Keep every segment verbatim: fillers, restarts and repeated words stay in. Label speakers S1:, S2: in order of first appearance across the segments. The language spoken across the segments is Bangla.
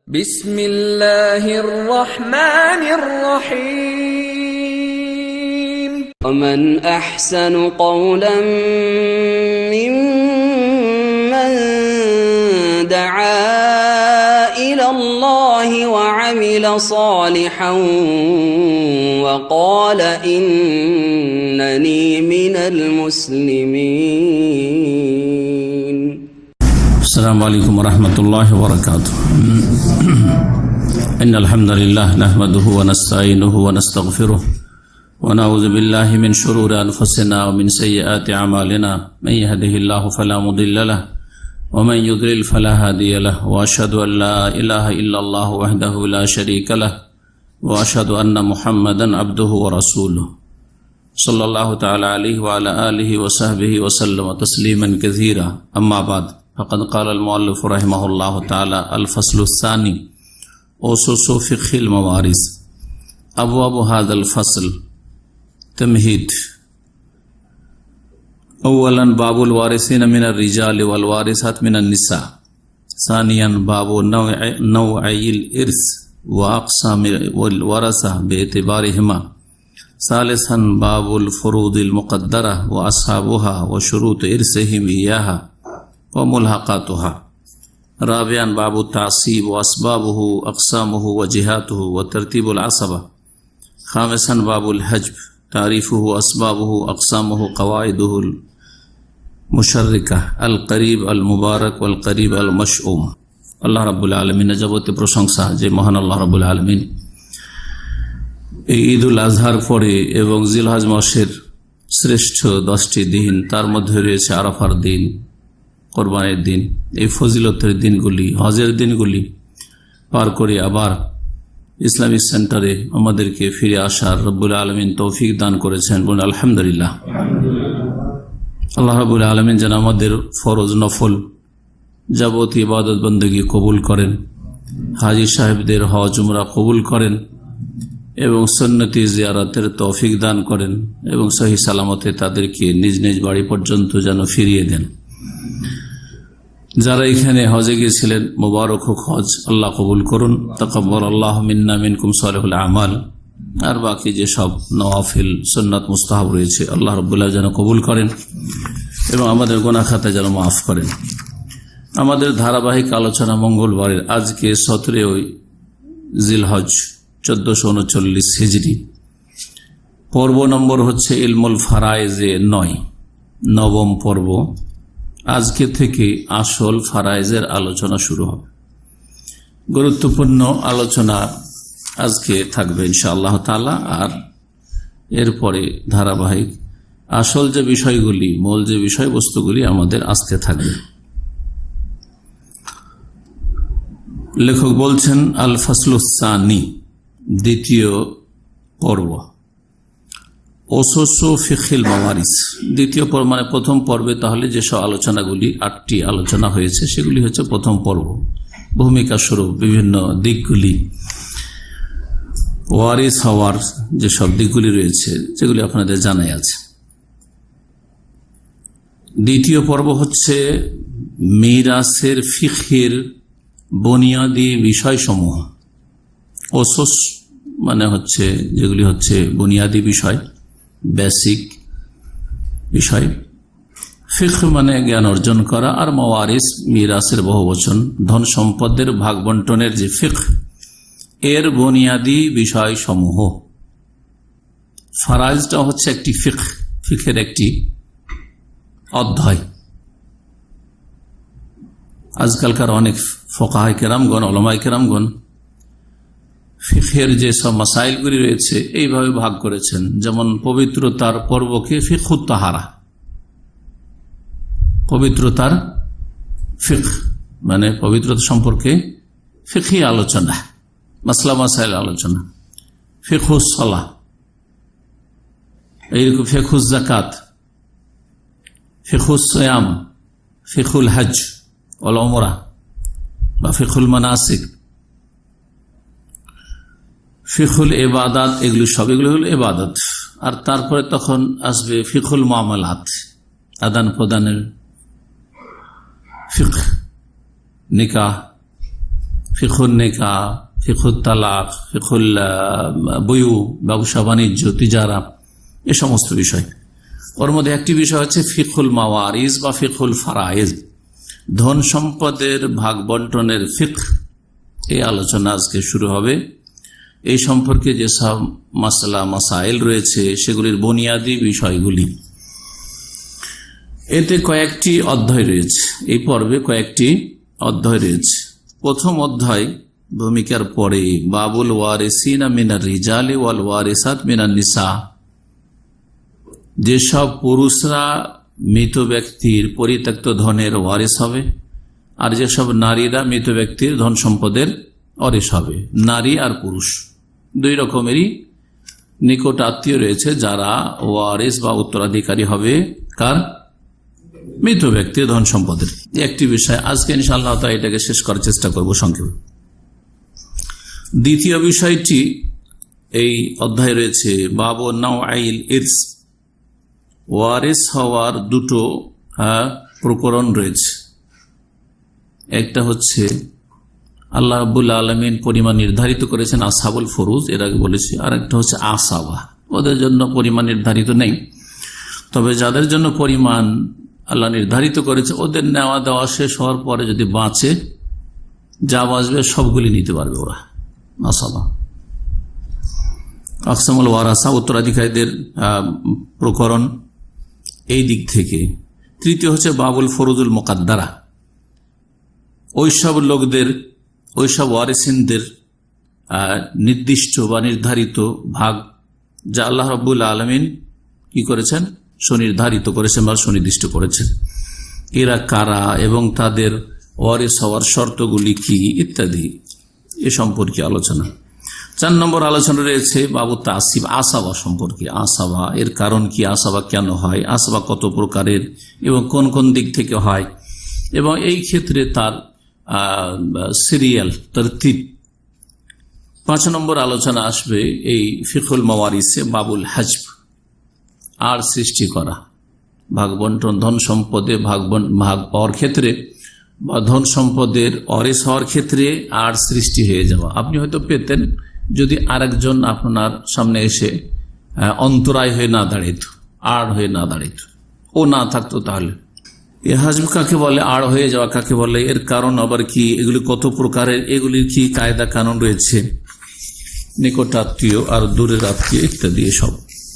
S1: বিসমিল্লাহির রহমানির রহিম।
S2: ومن أحسن قولا ممن دعا إلى الله وعمل صالحا وقال إنني من المسلمين.
S3: السلام عليكم ورحمة الله وبركاته. إن الحمد لله نحمده ونستعينه ونستغفره ونعوذ بالله من شرور أنفسنا ومن سيئات أعمالنا من يهده الله فلا مضل له ومن يضلل فلا هادي له وأشهد أن لا إله إلا الله وحده لا شريك له وأشهد أن محمدا عبده ورسوله صلى الله تعالى عليه وعلى آله وصحبه وسلم تسليما كثيرا. أما بعد فقد قال المؤلف رحمه الله تعالى الفصل الثاني أسس فقه المواريث. أبواب هذا الفصل تمهيد. أولا باب الوارثين من الرجال والوارثات من النساء. ثانيا باب نوع نوعي الإرث وأقسام الورثة باعتبارهما. ثالثا باب الفروض المقدرة وأصحابها وشروط إرثهم إياها وملحقاتها. رابعا باب التعصيب وأسبابه أقسامه وجهاته وترتيب العصبة. خامسا باب الحجب تعريفه أسبابه أقسامه قواعده المشركة القريب المبارك والقريب المشؤوم. আল্লাহ রাব্বুল আলামিনের যাবতীয় প্রশংসা যে মহান আল্লাহ রাব্বুল আলামিন এই ঈদুল আজহার পরে এবং জিলহজ মাসের শ্রেষ্ঠ দশটি দিন, তার মধ্যে রয়েছে আরাফার দিন, কোরবানির দিন, এই ফজিলতের দিনগুলি, হজের দিনগুলি পার করে আবার ইসলামিক সেন্টারে আমাদেরকে ফিরে আসার রব্বুল আলমিন তৌফিক দান করেছেন। বলুন আলহামদুলিল্লাহ। আল্লাহ রাব্বুল আলমিন যেন আমাদের ফরজ নফল যাবতীয় ইবাদত বন্দেগী কবুল করেন, হাজী সাহেবদের হজ উমরা কবুল করেন এবং সুন্নতি জিয়ারতের তৌফিক দান করেন এবং সহি সালামতে তাদেরকে নিজ নিজ বাড়ি পর্যন্ত যেন ফিরিয়ে দেন। যারা এখানে হজে গিয়েছিলেন মুবারক হোক হজ, আল্লাহ কবুল করুন। তাকাব্বাল আল্লাহু মিন্না মিনকুম সালিহুল আমাল। আর বাকি যে সব নওয়াফিল সুন্নাত মুস্তাহাব রয়েছে আল্লাহ রাব্বুল আলামিন যেন কবুল করেন এবং আমাদের গুনাহ খাতা যেন মাফ করেন। আমাদের ধারাবাহিক আলোচনা মঙ্গলবারের আজকে সতেরোই জিলহজ চোদ্দশো উনচল্লিশ হিজরি, পর্ব নম্বর হচ্ছে ইলমুল ফারায়েজে নয়, নবম পর্ব। আজকে থেকে আসল ফারায়েজের আলোচনা শুরু হবে। গুরুত্বপূর্ণ আলোচনা আজকে থাকবে ইনশাআল্লাহ তাআলা। আর এরপরে ধারাবাহিক আসল যে বিষয়গুলি, মূল যে বিষয়বস্তুগুলি আমাদের আসতে থাকবে। লেখক বলছেন আল ফাসলুস সানি, দ্বিতীয় পর্ব। ওসুসু ফিকহিল মাওয়ারিস, দ্বিতীয় পর্ব মানে প্রথম পর্বে তাহলে যেসব আলোচনাগুলি আটটি আলোচনা হয়েছে সেগুলি হচ্ছে প্রথম পর্ব। ভূমিকা স্বরূপ বিভিন্ন দিকগুলি, ওয়ারিস হওয়ার যেসব দিকগুলি রয়েছে যেগুলি আপনাদের জানাই আছে। দ্বিতীয় পর্ব হচ্ছে মিরাসের ফিকহের বুনিয়াদী বিষয়সমূহ। ওসুস মানে হচ্ছে যেগুলি হচ্ছে বুনিয়াদী বিষয়, বেসিক বিষয়। ফিকহ মানে জ্ঞান অর্জন করা, আর মাওয়ারিস মিরাসের বহুবচন, ধন সম্পদের ভাগ বন্টনের যে ফিকহ, এর বুনিয়াদী বিষয় সমূহ। ফারাইজটা হচ্ছে একটি ফিকহ, ফিকহের একটি অধ্যায়। আজকালকার অনেক ফোকাহায়ে কেরামগণ, উলামায়ে কেরামগণ ফিকহের যে সব মাসাইলগুলি রয়েছে এইভাবে ভাগ করেছেন। যেমন পবিত্রতার পর্বকে ফিকহুত তাহারা, পবিত্রতার ফিকহ মানে পবিত্রতা সম্পর্কে ফিকহি আলোচনা, মাসলা মাসাইল আলোচনা। ফিকহুস সালাহ, এইরকম ফিকহুস যাকাত, ফিকহুস সিয়াম, ফিকহুল হজ ওয়াল উমরা বা ফিকহুল মানাসিক, ফিকহুল ইবাদাত, এগুলি সব এগুলো হলো ইবাদত। আর তারপরে তখন আসবে ফিকহুল মুআমালাত, আদান প্রদানের ফিকহ, নিকাহ, ফিখুল নিকাহ, ফিখুল তালাক, ফিখুল বুয়ু, ব্যবসা বাণিজ্য, তিজারা, এ সমস্ত বিষয়। ওর মধ্যে একটি বিষয় হচ্ছে ফিখুল মাওয়ারিজ বা ফিখুল ফারাইজ, ধন সম্পদের ভাগ বন্টনের ফিক। এই আলোচনা আজকে শুরু হবে। এই সম্পর্কে যেসব মাসলা মাসাইল রয়েছে সেগুলির বুনিয়াদী বিষয়গুলি। এতে কয়েকটি অধ্যায় রয়েছে, এই পর্বে কয়েকটি অধ্যায় রয়েছে। প্রথম অধ্যায় ভূমিকার পরে বাবুল ওয়ারিসিনা মিনার রিজালি ওয়াল ওয়ারিসাত মিনান নিসা, যেসব পুরুষরা মৃত ব্যক্তির পরিত্যক্ত ধনের ওয়ারিস হবে আর যেসব নারীরা মৃত ব্যক্তির ধন সম্পদের ওয়ারিস হবে। নারী আর পুরুষ দুই রকমেরই নিকট আত্মীয় রয়েছে যারা ওয়ারিস বা উত্তরাধিকারী হবে কার? মৃত ব্যক্তির ধন সম্পদের। একটি বিষয় আজকে ইনশাআল্লাহ তাআলা এটাকে শেষ করার চেষ্টা করব সংক্ষেপে। দ্বিতীয় বিষয়টি এই অধ্যায়ে রয়েছে বাবু নাওআইল ইরস, ওয়ারিস হওয়ার দুটো প্রকরণ রয়েছে। একটা হচ্ছে আল্লাহ রাব্বুল আলামিন পরিমাণ নির্ধারিত করেছেন আসহাবুল ফুরুজ, এর আগে বলেছি। আর একটা হচ্ছে আসাবা, ওদের জন্য পরিমাণ নির্ধারিত নেই, তবে যাদের জন্য পরিমাণ আল্লাহ নির্ধারিত করেছে ওদের নেওয়া দেওয়া শেষ হওয়ার পরে যদি বাঁচে, যা বাঁচবে সবগুলি নিতে পারবে ওরা। আসাবা আকসামুল ওয়ারাসা, উত্তরাধিকারীদের প্রকরণ এই দিক থেকে। তৃতীয় হচ্ছে বাবুল ফরুজুল মুকাদ্দারা, ওইসব লোকদের, ওইসব ওয়ারিসিনদের নির্দিষ্ট বা নির্ধারিত ভাগ যা আল্লাহ রাব্বুল আলামিন কি করেছেন? সুনির্ধারিত করেছেন বা সুনির্দিষ্ট করেছেন। এরা কারা এবং তাদের ওয়ারিস হওয়ার শর্তগুলি কি ইত্যাদি এ সম্পর্কে আলোচনা। চার নম্বর আলোচনা রয়েছে বাবু তাসিব, আসাবা সম্পর্কে। আসাবা এর কারণ কি, আসাবা কেন হয়, আসাবা কত প্রকারের এবং কোন কোন দিক থেকে হয়, এবং এই ক্ষেত্রে তার সিরিয়াল তরতিব। পাঁচ নম্বর আলোচনা আসবে এই ফিকুল মাওয়ারিসে বাবুল হাজব, আর সৃষ্টি করা, ভাগ বন্টন, ধন সম্পদে ভাগ ভাগ পাওয়ার ক্ষেত্রে বা ধন সম্পদের ওয়ারিস হওয়ার ক্ষেত্রে আর সৃষ্টি হয়ে যাওয়া। আপনি হয়তো পেতেন যদি আরেকজন আপনার সামনে এসে অন্তরায় হয়ে না দাঁড়িত, আড় হয়ে না দাঁড়িত, ও না থাকতো, তাহলে এ হাজব কাকে বলে, আড় হয়ে যাওয়া কাকে বলে, এর কারণ আবার কি, এগুলি কত প্রকারের, এগুলির কি কায়দা কানুন রয়েছে, নিকট আত্মীয় আর দূরের আত্মীয় ইত্যাদি সব।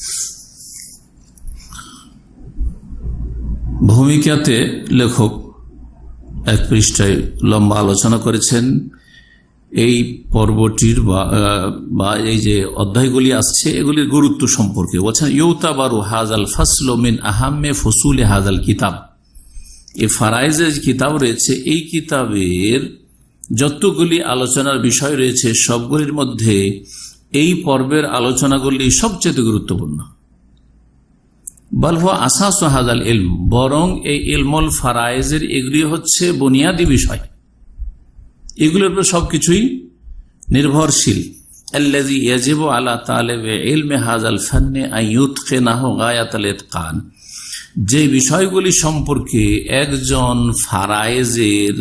S3: ভূমিকাতে লেখক এক পৃষ্ঠায় লম্বা আলোচনা করেছেন এই পর্বটির বা এই যে অধ্যায়গুলি আসছে এগুলির গুরুত্ব সম্পর্কে। বলছেন ইউতাবারু হাজাল ফাসলু মিন আহাম্মে ফুসুলে হাজাল কিতাব, এই ফারাইজের কিতাব রয়েছে, এই কিতাবের যতগুলি আলোচনার বিষয় রয়েছে সবগুলির মধ্যে এই পর্বের আলোচনাগুলি সবচেয়ে গুরুত্বপূর্ণ। বলহু আসাস হাজাল ইলম, বরং এই ইলমুল ফারাইজের এগুলি হচ্ছে বুনিয়াদী বিষয়, এগুলোর উপর সবকিছুই নির্ভরশীল। আল্লাযী ইয়াজিবু আলা তালিবে ইলমি হাযাল ফান্নি আন ইউতকিনাহু গায়াতাল ইতকান, যে বিষয়গুলি সম্পর্কে একজন ফারাইজের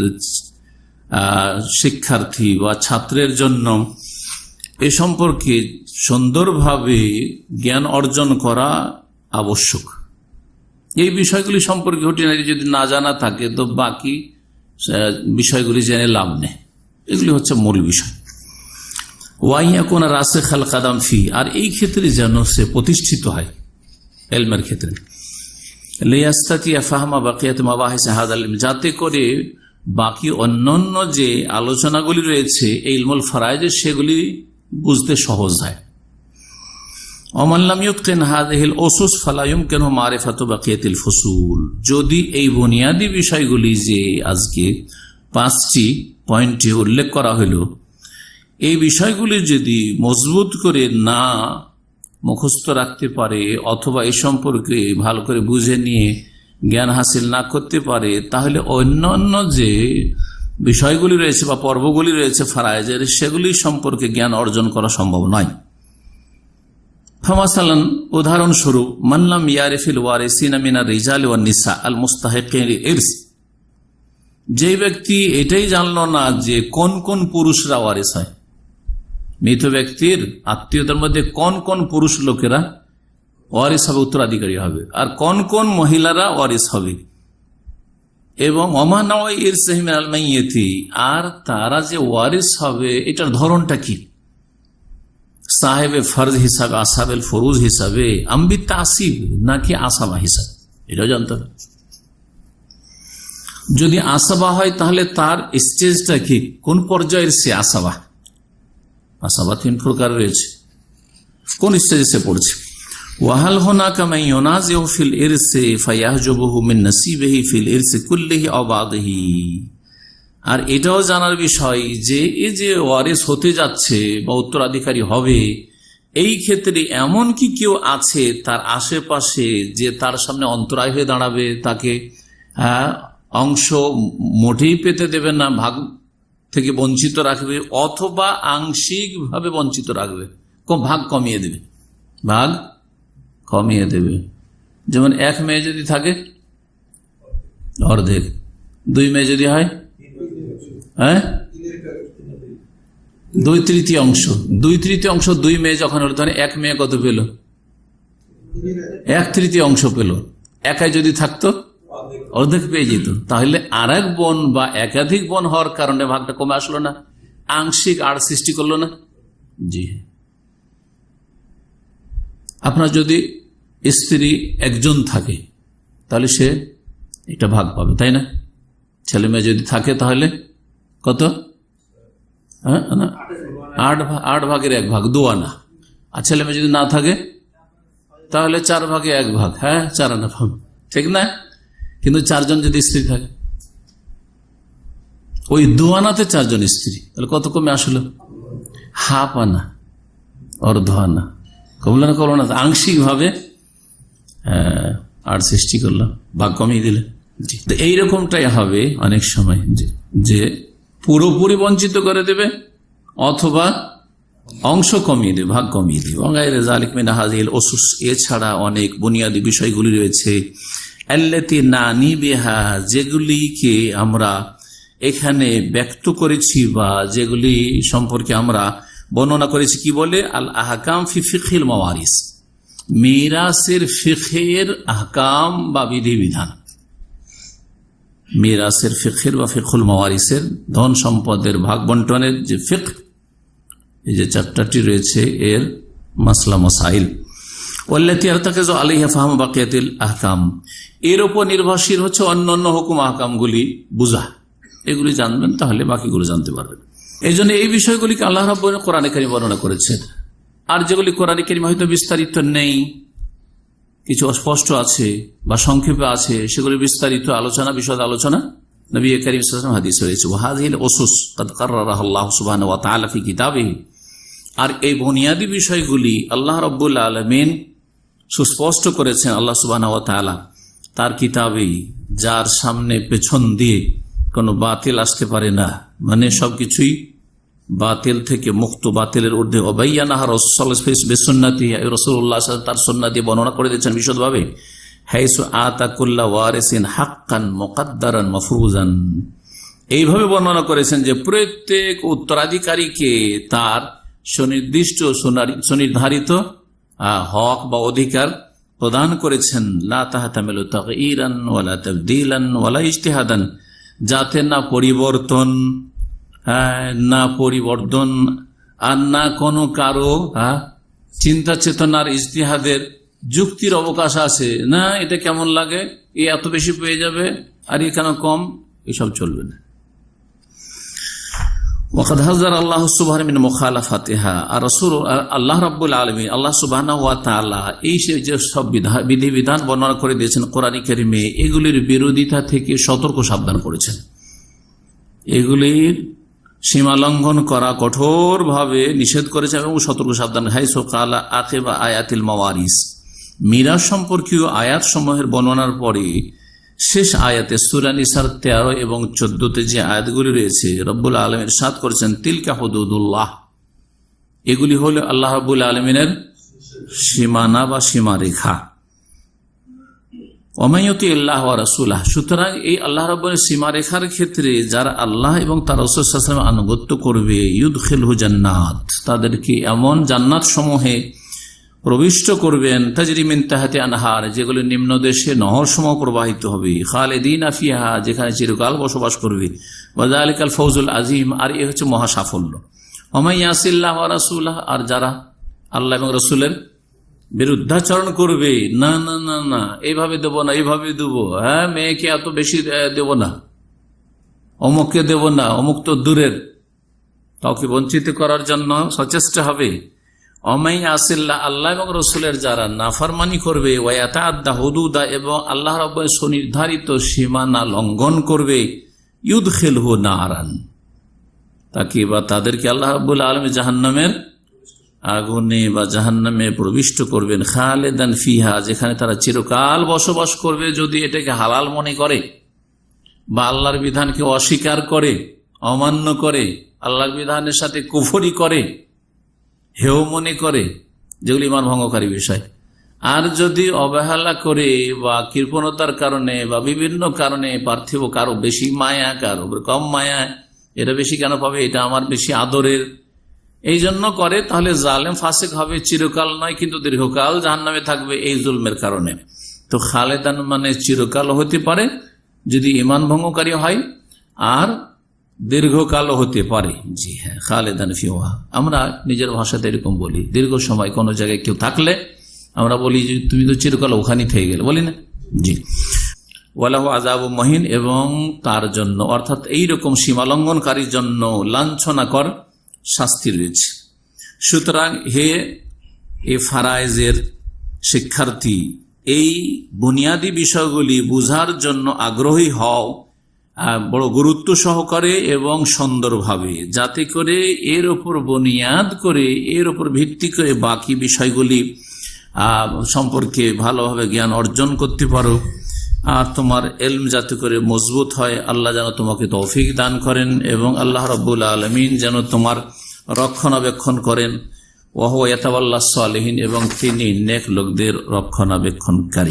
S3: শিক্ষার্থী বা ছাত্রের জন্য এ সম্পর্কে সুন্দরভাবে জ্ঞান অর্জন করা আবশ্যক। এই বিষয়গুলি সম্পর্কে খুঁটিনাটি যদি না জানা থাকে তো বাকি বিষয়গুলি জেনে লাভ নেই। এগুলি হচ্ছে মূল বিষয়। ওয়াইয়া কোন রাসে খাল কাদাম ফি, আর এই ক্ষেত্রে যেন সে প্রতিষ্ঠিত হয় এলমের ক্ষেত্রে, লিয়াস্তাতিয়া ফাহমা বাকিয়াত মাবাহিস হাযাল ইলম, যাতে করে বাকি অন্যান্য যে আলোচনাগুলি রয়েছে এই ইলমুল ফারাইজের সেগুলি বুঝতে সহজ হয়। ওমান লাম ইউতকিন হাযিহিল উসুস ফালা ইউমকিনু মারিফাতু বাকিয়াতিল ফুসুল, যদি এই বুনিয়াদী বিষয়গুলি যে আজকে পাঁচটি পয়েন্টে উল্লেখ করা হইল, এই বিষয়গুলি যদি মজবুত করে না মুখস্থ রাখতে পারে অথবা এই সম্পর্কে ভালো করে বুঝে নিয়ে জ্ঞান হাসিল না করতে পারে, তাহলে অন্যান্য যে বিষয়গুলি রয়েছে বা পর্বগুলি রয়েছে ফারায়েজের সেগুলি সম্পর্কে জ্ঞান অর্জন করা সম্ভব নয়। ফামাসালান, উদাহরণস্বরূপ, মানলাম ইয়ারিফিল ওয়ারিসিনা মিনার রিজাল ওয়ান নিসা আল মুস্তাহিকিন লিল ইরস, যে ব্যক্তি এটাই জানলো না যে কোন কোন পুরুষরা ওয়ারিস হয়, মৃত ব্যক্তির আত্মীয়দের মধ্যে কোন কোন পুরুষ লোকেরা ওয়ারিস হবে, উত্তরাধিকারী হবে, আর কোন কোন মহিলারা ওয়ারিস হবে, এবং আর তারা যে ওয়ারিস হবে এটার ধরনটা কি, সাহেবে ফরজ হিসাবে, আসাবেল ফরুজ হিসাবে, আম্বি তাসিব নাকি আসাবা হিসাবে, এটাও জানতে হবে। যদি আসাবা হয় তাহলে তার স্টেজটা কি, কোন পর্যায়ের সে আসাবা, আসাবা তিন প্রকার রয়েছে, কোন স্টেজে সে পড়ছে। ওয়াহাল হোনাকা মান ইউনাজিউ ফিল ইরসি ফায়াহজুবুহু মিন নাসিবিহি ফিল ইরসি কুল্লিহি আও বাদিহি। আর এটাও জানার বিষয় যে এই যে ওয়ারিস হতে যাচ্ছে বা উত্তরাধিকারী হবে, এই ক্ষেত্রে এমন কি কেউ আছে তার আশেপাশে যে তার সামনে অন্তরায় হয়ে দাঁড়াবে, তাকে হ্যাঁ অংশ মোটেই পেতে দেবে না, ভাগ থেকে বঞ্চিত রাখবে, অথবা আংশিক ভাবে বঞ্চিত রাখবে, ভাগ কমিয়ে দেবে, ভাগ কমিয়ে দেবে। যেমন এক মেয়ে যদি থাকে অর্ধেক, দুই মেয়ে যদি হয় হ্যাঁ দুই তৃতীয় অংশ, দুই তৃতীয় অংশ দুই মেয়ে যখন হলো তখন এক মেয়ে কত পেল, এক তৃতীয় অংশ পেল। একাই যদি থাকতো অর্ধেক পেয়ে যেত। তাহলে আর এক বোন বা একাধিক বোন হওয়ার কারণে ভাগটা কমে আসলো না, আংশিক আড় সৃষ্টি করলো না। জি, আপনার যদি স্ত্রী একজন থাকে তাহলে সে এটা ভাগ পাবে, তাই না? ছেলে মেয়ে যদি থাকে তাহলে কত, হ্যাঁ আট আট ভাগের এক ভাগ, দু আনা। আর ছেলে মেয়ে যদি না থাকে তাহলে চার ভাগে এক ভাগ, হ্যাঁ চার আনা ভাগ, ঠিক না? কিন্তু চারজন যদি স্ত্রী থাকে, ওই দু আনাতে চারজন স্ত্রী, তাহলে কত কমে আসলো, হাফ আনা, অর্ধ আনা, কমলো না কমলো না, আংশিক ভাবে আর সৃষ্টি করলাম, ভাগ কমিয়ে দিলে। এইরকমটাই হবে অনেক সময়, যে পুরোপুরি বঞ্চিত করে দেবে অথবা অংশ কমিয়ে দেবে, ভাগ কমিয়ে দেবে। এছাড়া অনেক বুনিয়াদী বিষয়গুলি রয়েছে, যেগুলিকে আমরা এখানে ব্যক্ত করেছি বা যেগুলি সম্পর্কে আমরা বর্ণনা করেছি। কি বলে? আল আহকাম ফি ফিকহিল মাওয়ারিস, মিরাসের ফিকহের আহকাম বা বিধিবিধান, মিরাসের ফিকহের বা ফিকহুল মাওয়ারিসের ধন সম্পদের ভাগ বন্টনের যে ফিকহ, এই যে চ্যাপ্টারটি রয়েছে এর মাসলা মাসাইল, ওয়াল্লাতী ইয়ারতাকিজু আলাইহা ফাহমু বাকিয়াতিল আহকাম, এর উপর নির্ভরশীল হচ্ছে অন্যান্য হুকুম আহকামগুলি বুঝা। এগুলি জানবেন তাহলে বাকিগুলো জানতে পারবেন। এই জন্য এই বিষয়গুলিকে আল্লাহ রাব্বুল কোরআনে কারীমে বর্ণনা করেছেন। আর যেগুলি কোরআনে কারীমে হয়তো বিস্তারিত নেই, কিছু অস্পষ্ট আছে বা সংক্ষেপে আছে, সেগুলি বিস্তারিত আলোচনা, বিশদ আলোচনা নবী করিম সাল্লাল্লাহু আলাইহি ওয়াসাল্লাম হাদিসে রয়েছে। ওয়া হাযিহিল উসুস ক্বাদ কাররাহা আল্লাহু সুবহানাহু ওয়া তাআলা ফি কিতাবিহি, আর এই বুনিয়াদী বিষয়গুলি আল্লাহ রাব্বুল আলামিন সুস্পষ্ট করেছেন, আল্লাহ সুবহানাহু ওয়া তাআলা তার কিতাবেই, যার সামনে পেছন দিয়ে কোনো বাতিল আসতে পারে না, মানে সবকিছুই বাতিল থেকে মুক্ত, বাতিলের ঊর্ধ্বে। ওবাইয়ানাহা রাসূলুল্লাহ বিসুন্নতিহি, রাসূলুল্লাহ তার সুন্নাহ দিয়ে বর্ণনা করে দিয়েছেন বিশদভাবে। হাইসু আতা কুল্লা ওয়ারিসিন হাক্কান মুকাদ্দারান মাফরুজান, এইভাবে বর্ণনা করেছেন যে প্রত্যেক উত্তরাধিকারীকে তার সুনির্দিষ্ট সুনির্ধারিত হক বা অধিকার প্রদান করেছেন। লা তাহতামিলু তাগয়িরান ওয়ালা তাবদীলান ওয়ালা ইজতিহাদান, যাতে না পরিবর্তন, না পরিবর্তন আর না কোনো কারো চিন্তা চেতনার ইজতিহাদের যুক্তির অবকাশ আছে, না এটা কেমন লাগে, এ এত বেশি পেয়ে যাবে আর এ কেন কম, এসব চলবে না। ওয়াকাদ হাযারা আল্লাহু সুবহানাহু মিন মুখালাফাতিহা, আর রাসূল আল্লাহ রাব্বুল আলামিন আল্লাহ সুবহানাহু ওয়া তাআলা এই যে সব বিধিবিধান বর্ণনা করে দিয়েছেন কোরআনে কারীমে, এগুলির বিরোধিতা থেকে সতর্ক সাবধান করেছেন। এগুলির সীমা লঙ্ঘন করা কঠোরভাবে নিষেধ করেছে এবং সতর্ক সাবধান। হাইসু কালা আকিবা আয়াতিল মাওয়ারিস, মিরাস সম্পর্কীয় আয়াত সমূহের বর্ণনার পরে শেষ আয়াতে সূরা নিসার তেরো এবং চোদ্দতে যে আয়াতগুলি রয়েছে, রব্বুল আলামিন ইরশাদ করেছেন তিলকা হুদুদুল্লাহ, এগুলি হলো আল্লাহ রাব্বুল আলামিনের সীমানা বা সীমারেখা। ওমাইয়তি আল্লাহ ওয়া রাসূলাহ, সুতরাং এই আল্লাহ রাব্বুল সীমারেখার ক্ষেত্রে যারা আল্লাহ এবং তার রাসূল সাল্লাল্লাহু আলাইহি ওয়াসাল্লামের আনুগত্য করবে, ইউদখিলহু জান্নাত, তাদেরকে এমন জান্নাত সমূহে প্রবিষ্ট করবেন, তাজরি মিন তাহতি আনহার, যেগুলো নিম্ন দেশে নহর সমূহ প্রবাহিত হবে, খালিদিনা ফিহা, যেখানে চিরকাল বসবাস করবে, ওয়া যালিকাল ফাওজুল আযীম, আর এ হচ্ছে মহা সাফল্য। ওয়া ইয়াসিল্লাহ ওয়া রাসূলাহ, আর যারা আল্লাহ এবং রাসূলের বিরুদ্ধাচরণ করবে, না না না না এইভাবে দেব না, এইভাবে দেব, হ্যাঁ মেয়েকে এত বেশি দেব না, অমুককে দেব না, অমুক তো দূরের, কাউকে বঞ্চিত করার জন্য সচেষ্ট হবে। অমাই আসিল্লাহ, আল্লাহ এবং রসুলের যারা নাফরমানি করবে, ওয়ায়াতাআদ্দা হুদুদা, এবং আল্লাহ রাব্বুল সুনির্ধারিত সীমানা লঙ্ঘন করবে, ইউদখিলহু নারান, তাকে বা তাদেরকে আল্লাহ রাব্বুল আলামিন জাহান্নামের আগুনে বা জাহান্নামে প্রবিষ্ট করবেন, খালেদান ফিহা, যেখানে তারা চিরকাল বসবাস করবে। যদি এটাকে হালাল মনে করে বা আল্লাহর বিধানকে অস্বীকার করে, অমান্য করে, আল্লাহর বিধানের সাথে কুফরি করে, হেও মনে করে, যেগুলি ঈমান ভঙ্গকারী বিষয়, আর যদি অবহেলা করে বা কৃপণতার কারণে বা বিভিন্ন কারণে, পার্থিব কারো বেশি মায়া, কারো কম মায়া, এটা বেশি কেন পাবে, এটা আমার বেশি আদরের, এই জন্য করে, তাহলে জালেম ফাসিক হবে, চিরকাল নয় কিন্তু দীর্ঘকাল জাহান্নামে থাকবে এই জুলমের কারণে। তো খালেদান মানে চিরকাল হতে পারে যদি ঈমান ভঙ্গকারী হয়, আর দীর্ঘকালও হতে পারে। জি হ্যাঁ, খালেদান ফিহা, আমরা নিজের ভাষাতে এরকম বলি, দীর্ঘ সময় কোনো জায়গায় কেউ থাকলে আমরা বলি যে তুমি তো চিরকাল ওখানেই থেকে গেলে, বলি না? জি। ওয়ালাহু আযাবুম মুহিন, এবং তার জন্য অর্থাৎ এইরকম সীমালঙ্ঘনকারীর জন্য লাঞ্ছনাকর শাস্তি রয়েছে। সুতরাং হে এ ফারায়েজের শিক্ষার্থী, এই বুনিয়াদী বিষয়গুলি বুঝার জন্য আগ্রহী হও বড় গুরুত্ব সহকারে এবং সুন্দরভাবে, যাতে করে এর ওপর বুনিয়াদ করে, এর ওপর ভিত্তি করে বাকি বিষয়গুলি সম্পর্কে ভালোভাবে জ্ঞান অর্জন করতে পারো, আর তোমার এলম যাতে করে মজবুত হয়। আল্লাহ যেন তোমাকে তৌফিক দান করেন, এবং আল্লাহ রাব্বুল আলামিন যেন তোমার রক্ষণাবেক্ষণ করেন। ওয়া হুয়া ইয়াতাওয়াল্লাস সালিহিন, এবং তিনি নেক লোকদের রক্ষণাবেক্ষণকারী।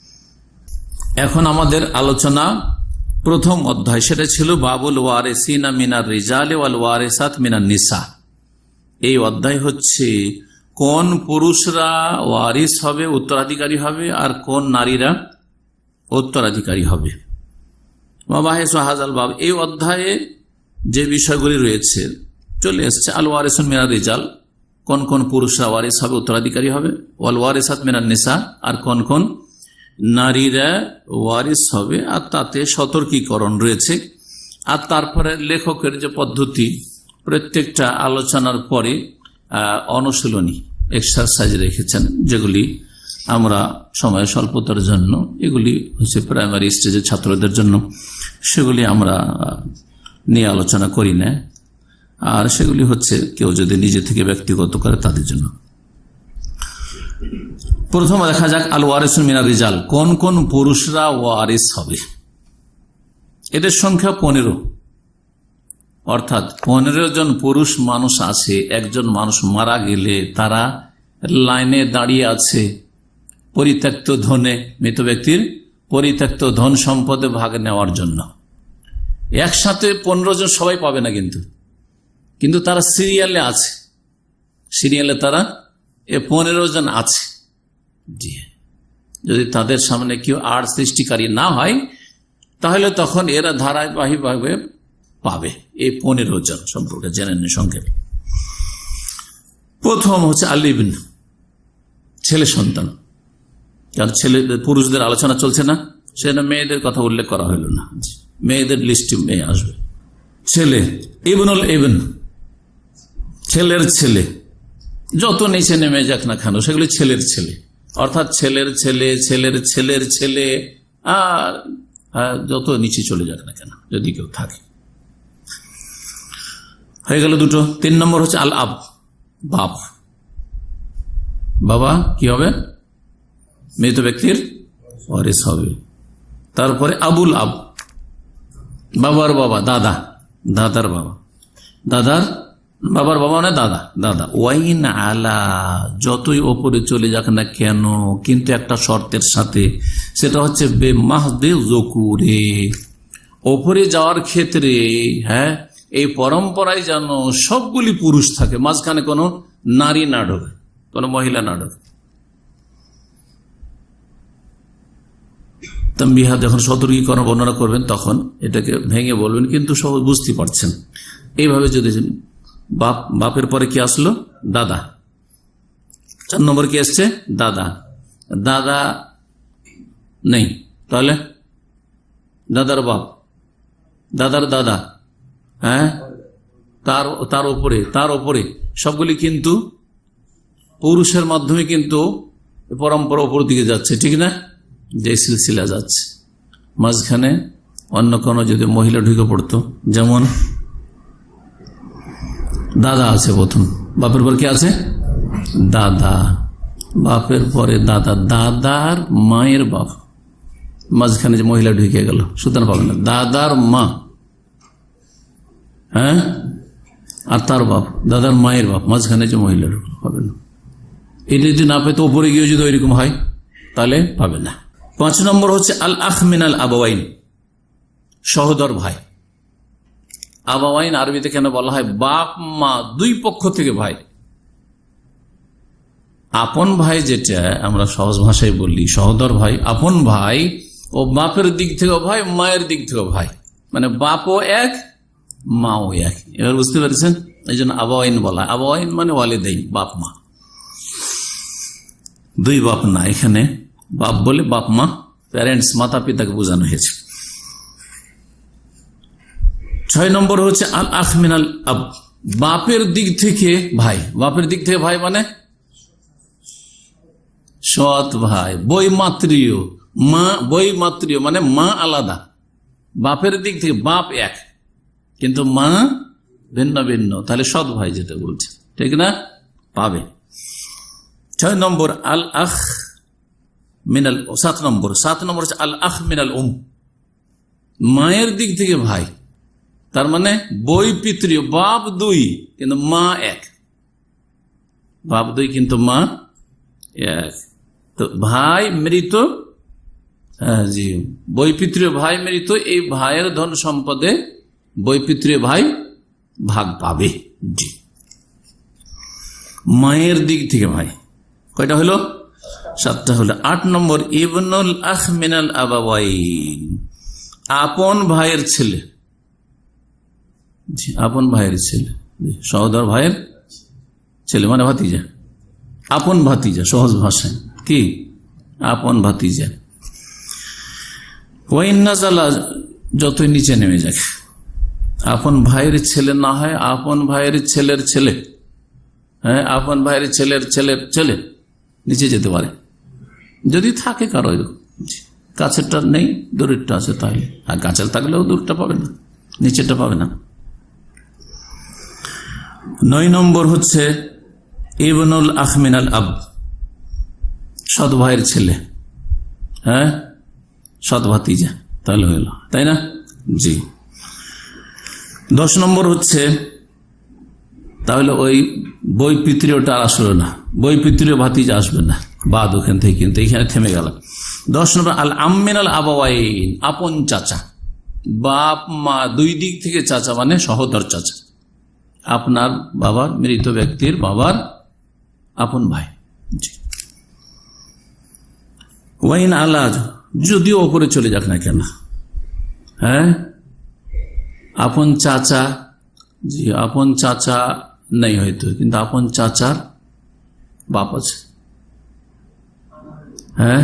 S3: এখন আমাদের আলোচনা প্রথম অধ্যায়, সেটা ছিল বাবুল ওয়ারিসিনা মিনার রিজালি ওয়াল ওয়ারিসাত মিনান নিসা। এই অধ্যায় হচ্ছে কোন পুরুষরা ওয়ারিস হবে, উত্তরাধিকারী হবে, আর কোন নারীরা উত্তরাধিকারী হবে। বাব, এই অধ্যায়ে যে বিষয়গুলি রয়েছে চলে এসছে। আল ওয়ারিসুন মিনার রিজাল, কোন কোন পুরুষরা ওয়ারিস হবে, উত্তরাধিকারী হবে, ওয়াল ওয়ারিসাত মিনান নিসা, আর কোন কোন নারীরা ওয়ারিস হবে, আর তাতে সতর্কীকরণ রয়েছে। আর তারপরে লেখকের যে পদ্ধতি, প্রত্যেকটা আলোচনার পরে অনুশীলনী এক্সারসাইজ রেখেছেন, যেগুলি আমরা সময় স্বল্পতার জন্য, এগুলি হচ্ছে প্রাইমারি স্টেজের ছাত্রদের জন্য, সেগুলি আমরা নিয়ে আলোচনা করি না, আর সেগুলি হচ্ছে কেউ যদি নিজে থেকে ব্যক্তিগত করে তাদের জন্য। প্রথমে দেখা যাক আল ওয়ারিসুন মিনার রিজাল, কোন কোন পুরুষরা ওয়ারিস হবে। এদের সংখ্যা পনেরো, অর্থাৎ পনেরো জন পুরুষ মানুষ আছে। একজন মানুষ মারা গেলে তারা লাইনে দাঁড়িয়ে আছে পরিত্যক্ত ধনে, মৃত ব্যক্তির পরিত্যক্ত ধন সম্পদে ভাগ নেওয়ার জন্য। একসাথে পনেরো জন সবাই পাবে না, কিন্তু কিন্তু তারা সিরিয়ালে আছে, সিরিয়ালে তারা এ পনেরো জন আছে। জি, যদি তাদের সামনে কেউ আর সৃষ্টিকারী না হয়, তাহলে তখন এরা ধারাবাহিকভাবে পাবে। এই পনেরো জন সম্পর্কে জেনে নিন সংক্ষেপে। প্রথম হচ্ছে আলিবিন, ছেলে সন্তান। কারণ ছেলে পুরুষদের আলোচনা চলছে না, সেটা মেয়েদের কথা উল্লেখ করা হইল না, মেয়েদের লিস্টে মেয়ে আসবে। ছেলে ইবনুল ইবন, ছেলের ছেলে, যত নিচে নেমে যাক না কেন সেগুলি ছেলের ছেলে, অর্থাৎ ছেলের ছেলে, ছেলের ছেলের ছেলে, আর যত নিচে চলে যাক না কেন যদি কেউ থাকে। হয়ে গেল দুটো। তিন নম্বর হচ্ছে আল আব, বাপ। বাবা কি হবে? মৃত ব্যক্তির ওয়ারিস হবে। তারপরে আবুল আব, বাবার বাবা, দাদা, দাদার বাবা, দাদার বাবার বাবা মানে দাদা দাদা। ওয়াইন আলা, যতই ওপরে চলে যাক না কেন, কিন্তু একটা শর্তের সাথে, সেটা হচ্ছে বে মাহদে যকুরে, ওপরে যাওয়ার ক্ষেত্রে হ্যাঁ এই পরম্পরায় যেন সবগুলি পুরুষ থাকে, মাঝখানে কোনো নারী না ঢোকে, কোনো মহিলা না ঢোকে। তাম্বিহা যখন সতর্কীকরণ বর্ণনা করবেন তখন এটাকে ভেঙে বলবেন, কিন্তু সব বুঝতে পারছেন। এইভাবে যদি বাপ, বাপের পরে কি আসলো? দাদা। চার নম্বর কি আসছে? দাদা। দাদা নেই, তাহলে দাদার বাপ, দাদার দাদা, হ্যাঁ তার তার উপরে তার উপরে সবগুলি কিন্তু পুরুষের মাধ্যমে কিন্তু পরম্পরা উপর দিকে যাচ্ছে, ঠিক না? যে সিলসিলা যাচ্ছে, মাঝখানে অন্য কোনো যদি মহিলা ঢুকে পড়তো, যেমন দাদা আছে প্রথম, বাপের পর কি আছে? দাদা। বাপের পরে দাদা, দাদার মায়ের বাপ, মাঝখানে যে মহিলা ঢুকে গেল, সুতরাং পাবে না। দাদার মা, হ্যাঁ, আর তার বাপ, দাদার মায়ের বাপ, মাঝখানে যে মহিলা ঢুকলো, পাবে না। এটা যদি না পেতো ওপরে গিয়ে যদি ওইরকম হয় তাহলে পাবে না। পাঁচ নম্বর হচ্ছে আল আখ মিনাল আবাওয়াইন, সহোদর ভাই। আবাওয়াইন আরবিতে কেন বলা হয়? বাপ মা দুই পক্ষ থেকে ভাই। আপন ভাই যেটা আমরা সহজ ভাষায় বলি সহোদর ভাই, আপন ভাই ও বাপের দিক থেকে ভাই, মায়ের দিক থেকে ভাই, মানে বাপও এক মাও এক। এবার বুঝতে পেরেছেন? এই জন্য আবাওয়াইন বলা। আবাওয়াইন মানে ওয়ালিদাইন, বাপ মা, দুই বাপ না, এখানে বাপ বলে বাপ মা, প্যারেন্টস, মাতা পিতাকে বোঝানো হয়েছে। ছয় নম্বর হচ্ছে আল আখ মিনাল আব, বাপের দিক থেকে ভাই। বাপের দিক থেকে ভাই মানে সৎ ভাই, বৈমাত্রীয় মা, বৈমাত্রীয় মানে মা আলাদা, বাপের দিক থেকে বাপ এক কিন্তু মা ভিন্ন ভিন্ন, তাহলে সৎ ভাই যেটা বলছে, ঠিক না? পাবে। ছয় নম্বর আল আখ মিনাল, সাত নম্বর সাত নম্বর হচ্ছে আল আখ মিনাল উম, মায়ের দিক থেকে ভাই, তার মানে বই পিতৃয়, বাপ দুই কিন্তু মা এক, বাপ দুই কিন্তু মা এক। তো ভাই মৃত, হ্যাঁ জি, বই পিতৃয় ভাই মৃত, এই ভাইয়ের ধন সম্পদে বই পিতৃয় ভাই ভাগ পাবে। জি, মায়ের দিক থেকে ভাই কয়টা হলো? সাতটা হলো। আট নম্বর ইবনুল আখ মিনাল আবাওয়াইন, আপন ভাইয়ের ছেলে। জি, আপন ভাইয়ের ছেলে, সহোদর ভাইয়ের ছেলে মানে ভাতিজা, আপন ভাতিজা, সহজ ভাষায় কি আপন ভাতিজা। ওয়াইন নাজালা, যতই নিচে নেমে যাক, আপন ভাইয়ের ছেলে না হয় আপন ভাইয়ের ছেলের ছেলে, হ্যাঁ আপন ভাইয়ের ছেলের ছেলের ছেলে নিচে যেতে পারে যদি থাকে কারো, কাছেরটা নেই দূরেরটা আছে, তাহলে আর কাছের থাকলেও দূরটা পাবে না, নিচেরটা পাবে না। নয় নম্বর হচ্ছে ইবনুল আখ মিনাল আব, সৎ ভাইয়ের ছেলে, হ্যাঁ সৎ ভাতিজা, তাহলে হইল, তাই না? জি। দশ নম্বর হচ্ছে তাহলে ওই বই পিতৃটা আসলো না, বই পিতৃ ভাতিজা আসবে না, বাদ ওখান থেকে, কিন্তু এখানে থেমে গেল। দশ নম্বর আল আমিনাল আবাওয়াইন, আপন চাচা, বাপ মা দুই দিক থেকে চাচা মানে সহোদর চাচা, আপনার বাবার, মৃত ব্যক্তির বাবার আপন ভাই। ওয়াইন আলা, যদিও ওপরে চলে যাক না কেন, হ্যাঁ আপন চাচা, জি আপন চাচা নেই হয়তো, কিন্তু আপন চাচার বাপ আছে, হ্যাঁ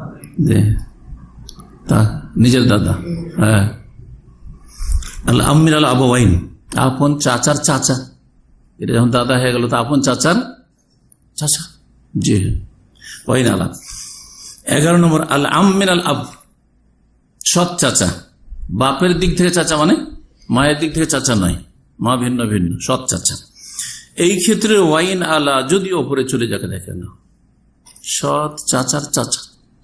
S3: তা নিজের দাদা, হ্যাঁ আল আমির আল আবাওয়াইন, আপন চাচার চাচা, এটা যখন দাদা হয়ে গেল তো আপন চাচার চাচা, জি ওয়াইন আলা। এগারো নম্বর আল আমির আল আব, সৎ চাচা, বাপের দিক থেকে চাচা মানে মায়ের দিক থেকে চাচা নয়, মা ভিন্ন ভিন্ন, সৎ চাচা। এই ক্ষেত্রে ওয়াইন আলা, যদি ওপরে চলে যাকে দেখেন, সৎ চাচার চাচা।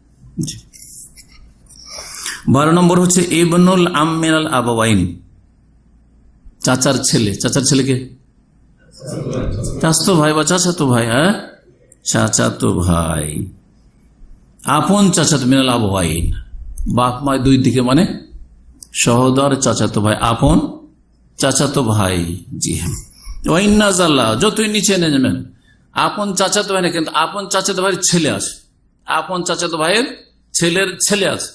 S3: বারো নম্বর হচ্ছে ইবনুল আমিনাল আবাওয়াইন, চাচার ছেলে, চাচার ছেলেকে চাচাতো ভাই বা চাচাতো ভাই, হ্যাঁ চাচাতো ভাই, আপন চাচাতো মিনাল আবওয়াইন, বাপ মায় দুই দিকে মানে সহোদর চাচাতো ভাই, আপন চাচাতো ভাই। জি হ্যাঁ, ওয়াইন্নাজাল্লাহ, যতই নিচে নেবেন আপন চাচাতো ভাই না, কিন্তু আপন চাচাতো ভাইয়ের ছেলে আছে, আপন চাচাতো ভাইয়ের ছেলের ছেলে আছে।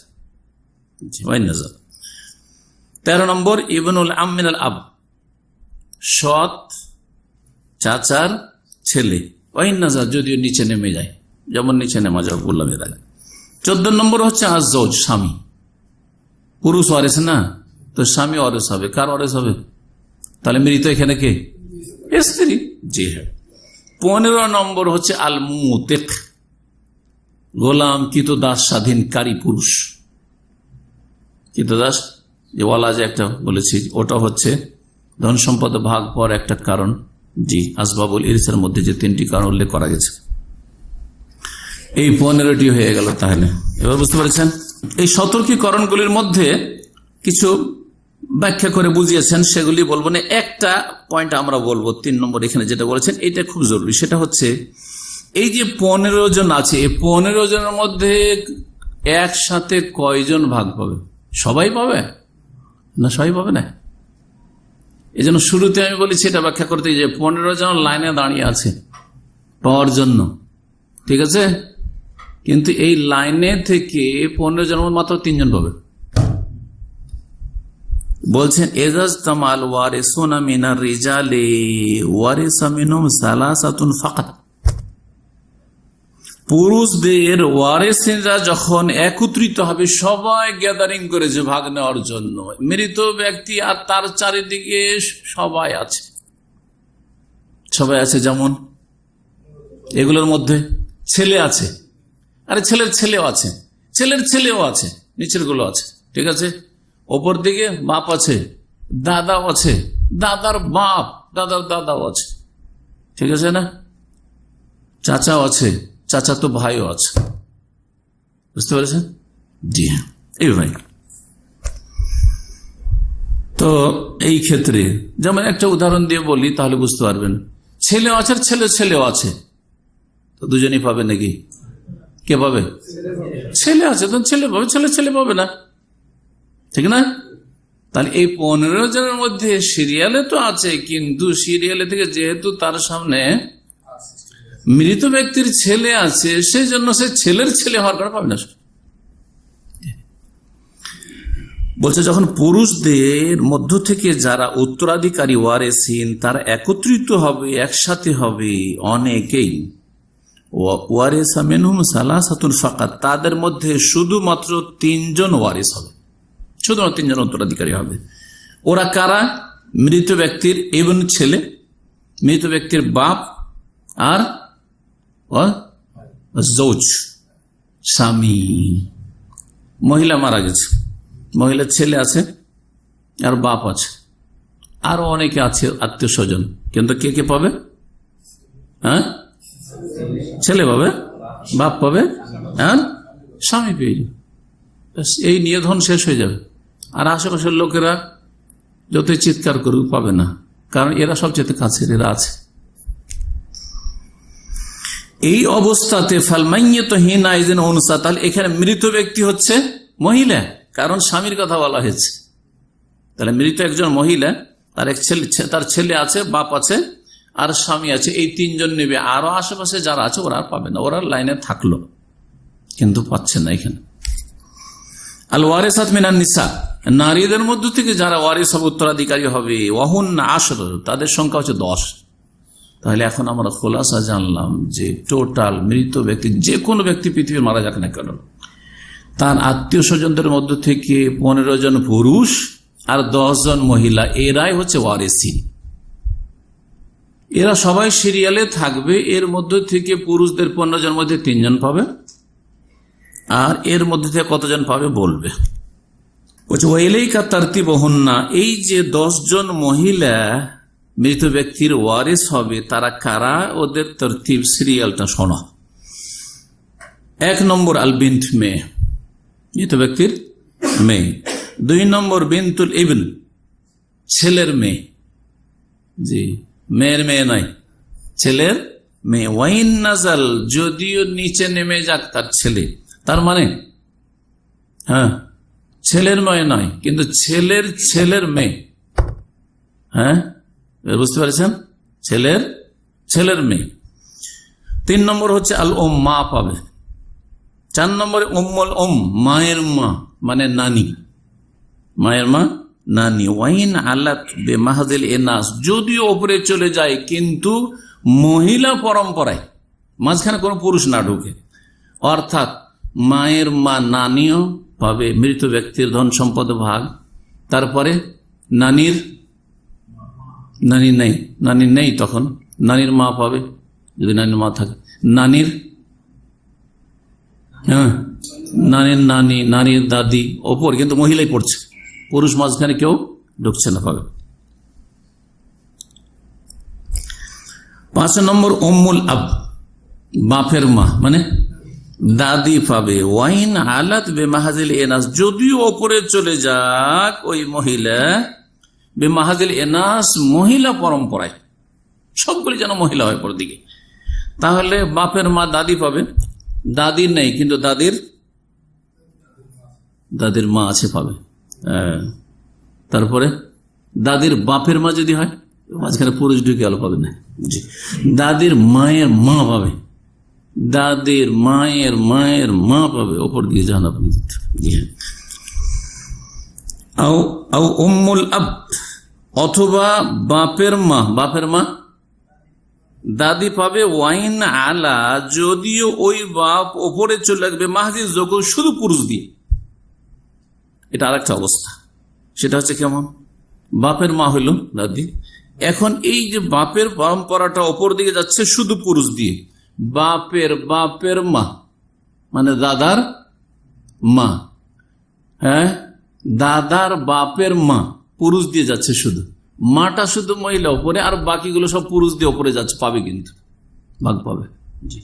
S3: তেরো নম্বর ইবনুল আম মিনাল আব, সৎ চাচার ছেলে, ওয়াইন্নাজাল, যদিও নিচে নেমে যায়, যেমন নিচে নেমা যাবে বললাম এর আগে। চোদ্দ নম্বর হচ্ছে আযওজ, স্বামী, পুরুষ ওয়ারিস না, তো স্বামী ওয়ারিস হবে। কার ওয়ারিস হবে তাহলে? মৃত এখানে কে? স্ত্রী। জি হ্যাঁ। পনেরো নম্বর হচ্ছে আল মুতিক, গোলাম কৃতদাস স্বাধীনকারী পুরুষ। কৃতদাস যে ওয়ালা যে একটা বলেছি, ওটা হচ্ছে ধন সম্পদ ভাগ পর একটা কারণ। জি, আসবাবুল ইরসের মধ্যে যে তিনটি কারণ উল্লেখ করা গেছে, এই পনেরোটি হয়ে গেল। তাহলে এবার বুঝতে পারছেন, এই সতর্কীকরণগুলির মধ্যে কিছু ব্যাখ্যা করে বুঝিয়েছেন, সেগুলি বলবো না। একটা পয়েন্ট আমরা বলবো, তিন নম্বর এখানে যেটা বলেছেন, এটা খুব জরুরি। সেটা হচ্ছে এই যে পনেরো জন আছে, এই পনেরো জনের মধ্যে একসাথে কয়জন ভাগ পাবে? সবাই পাবে না? সবাই পাবে না। এই জন্য শুরুতে আমি বলেছি এটা ব্যাখ্যা করতে, যে পনেরো জন লাইনে দাঁড়িয়ে আছে পাওয়ার জন্য, ঠিক আছে, কিন্তু এই লাইনে থেকে পনেরো জন মাত্র তিনজন পাবে। বলছেন এজাজ তামাল ওয়ারিসুনা মিনার রিজালি ওয়ারিসা মিনহুম সালাসাতুন ফাকাত, পুরুষদের ওয়ারিসরা যখন একত্রিত হবে, সবাই গ্যাদারিং করেছে ভাগ নেওয়ার জন্য, মৃত ব্যক্তি আর তার চারিদিকে সবাই আছে, সবাই আছে। যেমন এগুলোর মধ্যে ছেলে আছে, আরে ছেলের ছেলেও আছে, ছেলের ছেলেও আছে, নিচের গুলো আছে, ঠিক আছে, ওপর দিকে বাপ আছে, দাদাও আছে, দাদার বাপ, দাদার দাদাও আছে, ঠিক আছে না, চাচাও আছে, চাচা তো ভাইও আছে। বুঝতে পেরেছেন? জি হ্যাঁ, এই ভাই। তো এই ক্ষেত্রে যেমন একটা উদাহরণ দিয়ে বলি, তাহলে বুঝতে পারবেন। ছেলেও আছে, ছেলে ছেলেও আছে, তো দুজনই পাবে নাকি? কে পাবে? ছেলে আছে তো ছেলে পাবে, ছেলে ছেলে পাবে না, ঠিক না? তাহলে এই পনেরো জনের মধ্যে সিরিয়ালে তো আছে, কিন্তু সিরিয়ালে থেকে যেহেতু তার সামনে মৃত ব্যক্তির ছেলে আছে, সেই জন্য সে ছেলের ছেলে হওয়ার কারণে পাবে না। বলছে যখন পুরুষদের মধ্য থেকে যারা উত্তরাধিকারী ওয়ারিসিন তারা একত্রিত হবে, একসাথে হবে, অনেকেই, ওয়ারিসা মিনহুম সালাসাতুন ফাকাত, তাদের মধ্যে শুধুমাত্র তিনজন ওয়ারিস হবে, শুধুমাত্র তিনজন উত্তরাধিকারী হবে। ওরা কারা? মৃত ব্যক্তির ইবন ছেলে, মৃত ব্যক্তির বাপ, আর জৌজ স্বামী। মহিলা মারা গেছে, মহিলার ছেলে আছে আর বাপ আছে, আরো অনেকে আছে আত্মীয় স্বজন, কিন্তু কে কে পাবে? হ্যাঁ, ছেলে পাবে, বাপ পাবে, হ্যাঁ, স্বামী পেয়ে যাবে। এই নিয়ে ধন শেষ হয়ে যাবে। আর আশেপাশের লোকেরা যতই চিৎকার করুক পাবে না, কারণ এরা সবচেয়ে কাছের, এরা আছে। এই অবস্থাতে তাহলে এখানে মৃত ব্যক্তি হচ্ছে মহিলা, কারণ স্বামীর কথা বলা হয়েছে। তাহলে মৃত একজন মহিলা, তার এক ছেলে, তার ছেলে আছে, বাপ আছে আর স্বামী আছে, এই তিনজন নেবে। আরো আশেপাশে যারা আছে ওরা পাবে না, ওরা লাইনে থাকলো কিন্তু পাচ্ছে না। এখানে আল ওয়ারিসাত মিনান নিসা, নারীদের মধ্য থেকে যারা ওয়ারিস হবে, উত্তরাধিকারী হবে, ওয়াহুন্না আশর, তাদের সংখ্যা হচ্ছে দশ। তাহলে এখন আমরা খোলাসা জানলাম যে টোটাল মৃত ব্যক্তি, যে কোনো ব্যক্তি পৃথিবীর মারা যাক না কেন, তার আত্মীয় স্বজনদের মধ্য থেকে পনেরো জন পুরুষ আর দশ জন মহিলা, এরাই হচ্ছে ওয়ারিসিন। এরা সবাই সিরিয়ালে থাকবে। এর মধ্য থেকে পুরুষদের পনেরো জন মধ্যে তিনজন পাবে, আর এর মধ্যে থেকে কতজন পাবে বলবে। এই যে দশ জন মহিলা মৃত ব্যক্তির ওয়ারিস হবে, তারা কারা? ওদের তরতিব, সিরিয়ালটা শোনো। এক নম্বর আল বিন্ত, মেয়ে, মৃত ব্যক্তির মেয়ে। দুই নম্বর বিন্তুল ইবন, ছেলের মেয়ে। জি, মেয়ের মেয়ে নয়, ছেলের মেয়ে। ওয়াইন নাজাল, যদিও নিচে নেমে যাক তার ছেলে, তার মানে হ্যাঁ ছেলের মেয়ে নয়, কিন্তু ছেলের ছেলের মেয়ে। হ্যাঁ বুঝতে পারছেন, ছেলের ছেলের মেয়ে। তিন নম্বর হচ্ছে আল ওম, মা পাবে। চার নম্বরে উম্মুল ওম, মায়ের মা মানে নানি, মায়ের মা নানি। ওয়াইন আলাত বে মাহাদিল এনাস, যদিও ওপরে চলে যায় কিন্তু মহিলা পরম্পরায়, মাঝখানে কোনো পুরুষ না ঢুকে, অর্থাৎ মায়ের মা নানিও পাবে মৃত ব্যক্তির ধন সম্পদ ভাগ। তারপরে নানির নানি নেই, নানি নেই তখন নানির মা পাবে, যদি নানির মা থাকে। নানির হ্যাঁ নানির নানি, নানির দাদি ওপর, কিন্তু মহিলাই পড়ছে, পুরুষ মাঝখানে কেউ ঢুকছে না, পাবে। পাঁচ নম্বর উম্মুল আব, বাপের মা মানে দাদি পাবে। ওয়াইন আলাত বে মাহাজিল এনাস, যদিও ওপরে চলে যাক ওই মহিলা বে মাহাজিল এনাস, মহিলা পরম্পরায়, সবগুলি যেন মহিলা হয় পর দিকে, তাহলে বাপের মা দাদি পাবে। দাদি নেই কিন্তু দাদির দাদির মা আছে, পাবে। তারপরে দাদির বাপের মা যদি হয়, মাঝখানে পুরুষ ঢুকে গেল, পাবে না। জি, দাদির মায়ের মা পাবে, দাদির মায়ের মায়ের মা পাবে, ওপর দিয়ে যান আপনি। জি হ্যাঁ। উম্মুল আব, অথবা বাপের মা, বাপের মা দাদি পাবে। ওয়াইন আলা, যদিও ওই বাপ ওপরে চলে আসবে মাহাজির যোগ শুধু পুরুষ দিয়ে। এটা আরেকটা অবস্থা, সেটা হচ্ছে কেমন, বাপের মা হইল দাদি, এখন এই যে বাপের পরম্পরাটা ওপর দিকে যাচ্ছে শুধু পুরুষ দিয়ে, বাপের বাপের মা মানে দাদার মা, হ্যাঁ দাদার বাপের মা পুরুষ দিয়ে যাচ্ছে, শুধু মাটা শুধু মহিলা ওপরে, আর বাকিগুলো সব পুরুষ দিয়ে ওপরে যাচ্ছে, পাবে কিন্তু ভাগ পাবে। জি।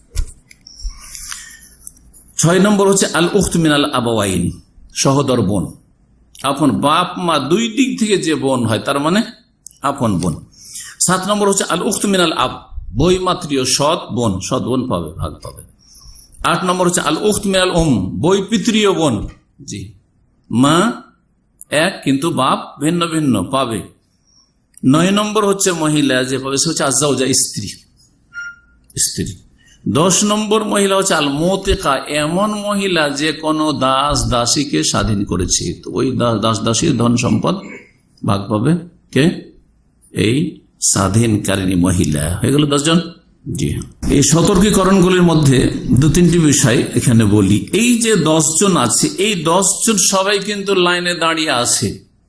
S3: ছয় নম্বর হচ্ছে আল উখত মিনাল আবাওয়াইন, সহোদর বোন, আপন বাপ মা দুই দিক থেকে যে বোন হয় তার মানে আপন বোন। সাত নম্বর হচ্ছে আল উখত মিনাল আব, বৈমাত্রীয় সৎ বোন, সৎ বোন পাবে, ভাগ পাবে। আট নম্বর হচ্ছে আল উখত মিনাল উম, বই পিতৃয় বোন। জি, মা এক কিন্তু বাপ ভিন্ন ভিন্ন, পাবে। নয় নম্বর হচ্ছে মহিলা যে পাবে, সে হচ্ছে আজ্জাউজা, স্ত্রী স্ত্রী। দশ নম্বর মহিলা হচ্ছে আল মোতেকা, এমন মহিলা যে কোনো দাস দাসীকে স্বাধীন করেছে, তো ওই দাস দাসীর ধন সম্পদ ভাগ পাবে কে, এই স্বাধীনকারিণী মহিলা। হয়ে গেল দশজন। জি হ্যাঁ, এই সতর্কীকরণগুলির মধ্যে দু তিনটি বিষয় এখানে বলি। এই যে দশজন আছে, এই দশজন সবাই কিন্তু লাইনে দাঁড়িয়ে আছে,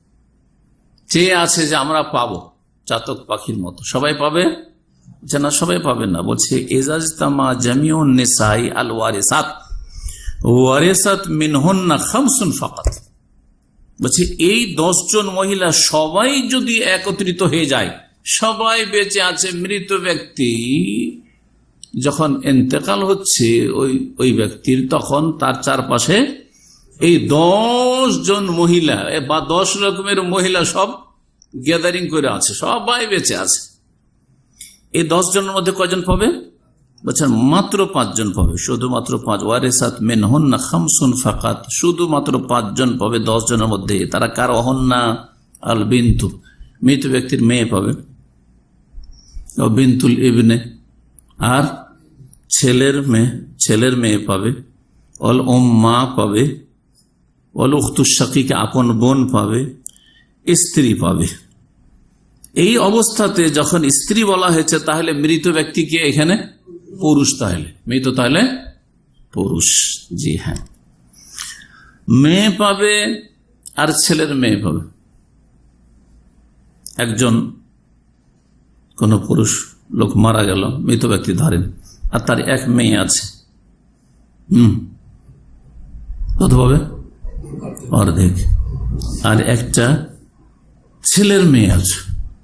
S3: চেয়ে আছে যে আমরা পাবো, চাতক পাখির মতো সবাই পাবে, না সবাই পাবে না। বলছে এজাজতামা জামিউন নিসাই আল ওয়ারিসাত ওয়ারিসাত মিনহুন্না খামসুন ফাকাত। বলছে এই দশজন মহিলা সবাই যদি একত্রিত হয়ে যায়, সবাই বেঁচে আছে, মৃত ব্যক্তি যখন ইন্তেকাল হচ্ছে ওই ওই ব্যক্তির, তখন তার চারপাশে এই দশ জন মহিলা বা দশ রকমের মহিলা সব গ্যাদারিং করে আছে, সবাই বেঁচে আছে। এই দশ জনের মধ্যে কয়জন পাবে? বলছেন মাত্র পাঁচজন পাবে, শুধুমাত্র পাঁচ। ওয়ারিসাত মিনহুন্না খামসুন ফাকাত, শুধুমাত্র পাঁচজন পাবে দশ জনের মধ্যে। তারা কার? অহন্না আল বিন্তু, মৃত ব্যক্তির মেয়ে পাবে, ও বিন্তুল ইবনে, আর ছেলের মেয়ে, ছেলের মেয়ে পাবে, অল উম্মা পাবে, অল উখতুস শাকিক, আপন বোন পাবে, স্ত্রী পাবে। এই অবস্থাতে যখন স্ত্রী বলা হয়েছে, তাহলে মৃত ব্যক্তিকে এখানে পুরুষ, তাহলে মৃত তাহলে পুরুষ। জি হ্যাঁ, মেয়ে পাবে আর ছেলের মেয়ে পাবে। একজন কোন পুরুষ লোক মারা গেল, মৃত ব্যক্তি ধরেন, আর তার এক মেয়ে আছে, হম কত পাবে? অর্ধেক। আর একটা ছেলের মেয়ে আছে,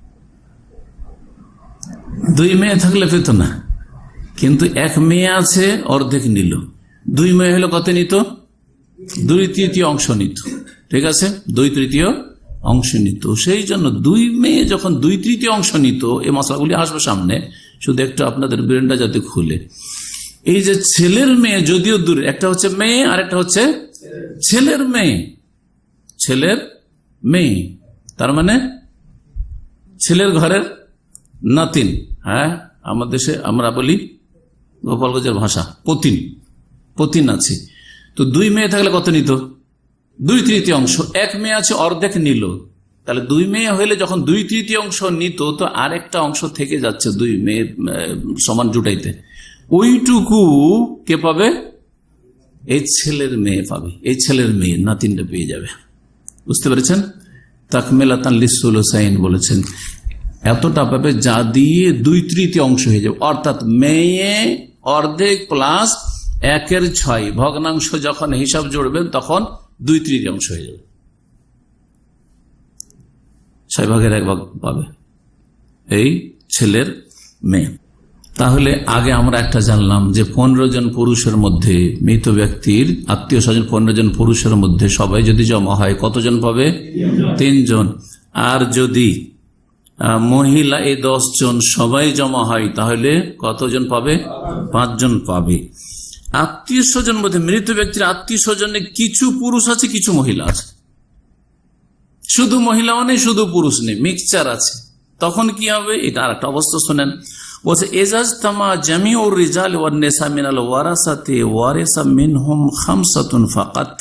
S3: দুই মেয়ে থাকলে পেত না, কিন্তু এক মেয়ে আছে, অর্ধেক নিল। দুই মেয়ে হলো কত নিত? দুই তৃতীয় অংশ নিত। ঠিক আছে, দুই তৃতীয় অংশ নিত। সেই জন্য দুই মেয়ে যখন দুই তৃতীয় অংশ নিত, এই মশলাগুলি আসবে সামনে, শুধু একটু আপনাদের ব্রেনটা যাতে খুলে। এই যে ছেলের মেয়ে যদিও দূরে, একটা হচ্ছে মেয়ে আর একটা হচ্ছে ছেলের মেয়ে, ছেলের মেয়ে তার মানে ছেলের ঘরের নাতিন। হ্যাঁ, আমাদের দেশে আমরা বলি গোপালগঞ্জের ভাষা পতিন, পতিন আছে। তো দুই মেয়ে থাকলে কত নিত? দুই তৃতীয় অংশ। এক মেয়ে আছে অর্ধেক নিল, তাহলে দুই মেয়ে হইলে যখন দুই তৃতীয় অংশ নিত তো আরেকটা অংশ থেকে যাচ্ছে দুই মেয়ে সমান জুটাইতে, ওইটুকু কে পাবে? এই ছেলের মেয়ে পাবে, এই ছেলের মেয়ে নাতিনটা পেয়ে যাবে। বুঝতে পেরেছেন? তাকমিলাতান লিসুলুসাইন বলেছেন, এতটা পাবে যা দিয়ে দুই তৃতীয় অংশ হয়ে যাবে। অর্থাৎ মেয়ে অর্ধেক প্লাস একের ছয় ভগ্নাংশ যখন হিসাব জুড়বেন তখন দুই তৃতীয় অংশ হয়ে যাবে, ছয় ভাগের এক ভাগ পাবে এই ছেলের মেয়ে। তাহলে আগে আমরা একটা জানলাম যে পনেরো জন পুরুষের মধ্যে, মৃত ব্যক্তির আত্মীয় স্বজন পনেরো জন পুরুষের মধ্যে সবাই যদি জমা হয় কতজন পাবে? তিনজন। আর যদি মহিলা এই দশ জন সবাই জমা হয় তাহলে কতজন পাবে? পাঁচজন পাবে। আত্মীয় স্বজন মধ্যে, মৃত ব্যক্তির আত্মীয় স্বজনে কিছু পুরুষ আছে কিছু মহিলা আছে, শুধু মহিলাও নেই শুধু পুরুষ নেই, মিক্সচার আছে। তখন কি হবে? এটা আর একটা অবস্থা শোনেন, বলছে এজাজ তামা জামিউর রিজাল ওয়ান নিসা মিনাল ওয়ারাসাতি ওয়ারিসা মিনহুম খামসাতুন ফাকাত।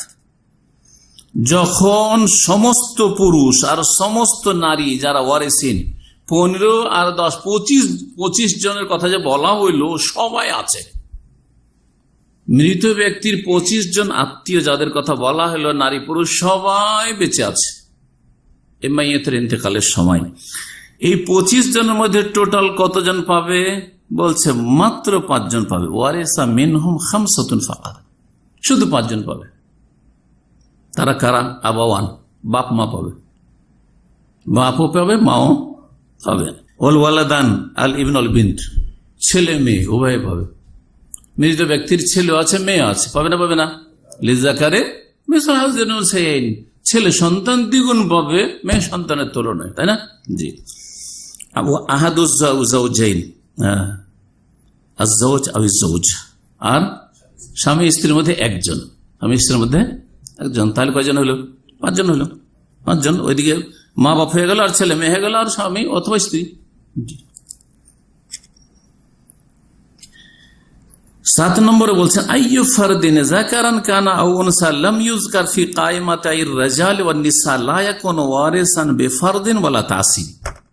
S3: যখন সমস্ত পুরুষ আর সমস্ত নারী যারা ওয়ারিসিন, পনেরো আর দশ পঁচিশ পঁচিশ জনের কথা যে বলা হইল সবাই আছে। মৃত ব্যক্তির পঁচিশ জন আত্মীয় যাদের কথা বলা হলো নারী পুরুষ সবাই বেঁচে আছে এ মাইয়াতের ইন্তেকালের সময়। এই পঁচিশ জনের মধ্যে টোটাল কতজন পাবে? বলছে মাত্র পাঁচজন পাবে। ওয়ারিসা মিনহুম খামসাতুন ফাকাত, শুধু পাঁচজন পাবে। তারা কারা? আবাওয়ান, বাপ মা পাবে, বাপও পাবে মাও পাবে। ওয়াল ওয়ালাদান আল ইবন আল বিন্ত, ছেলে মেয়ে উভয় পাবে। মৃত ব্যক্তির ছেলে আছে মেয়ে আছে, পাবে না? পাবে না? লিজাকারে মিসল হাযিল উনসায়াইন, ছেলে সন্তান দ্বিগুণ পাবে মেয়ে সন্তানের তুলনায়, তাই না? জি। আহাদুজ যাওজাইন, আয-যাওজ আও আয-যাওজ, আর স্বামী স্ত্রীর মধ্যে একজন, স্বামী স্ত্রীর মধ্যে একজন, তাহলে কয়জন হলো? পাঁচজন হলো। পাঁচজন, ওইদিকে মা বাপ হয়ে গেল আর ছেলে মেয়ে হয়ে গেল আর স্বামী অথবা স্ত্রী। সাত নম্বরে বলছেন আইয়ু ফারদিন যাকারান কানা আও উনসা লাম ইউযকার ফি কায়মাতাইর রাজাল ওয়ান নিসা লা ইয়াকুনু ওয়ারিসান বিফারদিন ওয়ালা তাসিব।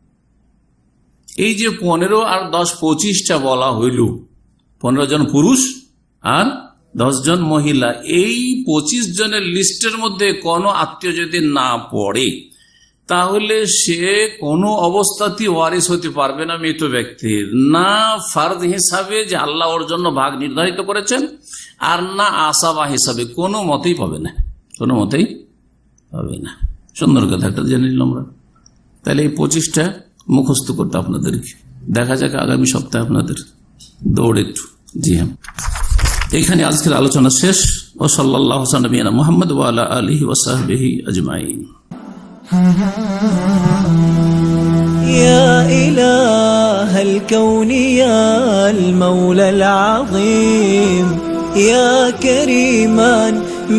S3: এই যে পনেরো আর দশ পঁচিশটা বলা হইল, পনেরো জন পুরুষ আর দশ জন মহিলা, এই পঁচিশ জনের লিস্টের মধ্যে কোনো আত্মীয় যদি না পড়ে তাহলে সে কোনো অবস্থাতেই ওয়ারিস হতে পারবে না মৃত ব্যক্তির, না ফার্দ হিসাবে যে আল্লাহ ওর জন্য ভাগ নির্ধারিত করেছেন, আর না আসাবা হিসাবে, কোনো মতেই পাবে না, কোনো মতেই পাবে না। সুন্দর কথা একটা জেনে নিলাম আমরা। তাহলে এই পঁচিশটা মুখস্থ করতে আপনাদেরকে, দেখা যাক আগামী সপ্তাহে আপনাদের দৌড় একটু। জি হ্যাঁ, এখানে আজকের আলোচনা শেষ। ও সাল্লাল্লাহু আলা নবিয়িনা মুহাম্মদ ওয়া আলা আলিহি ওয়া সাহবিহি আজমাইন।
S4: يا إله الكون يا المولى العظيم يا كريما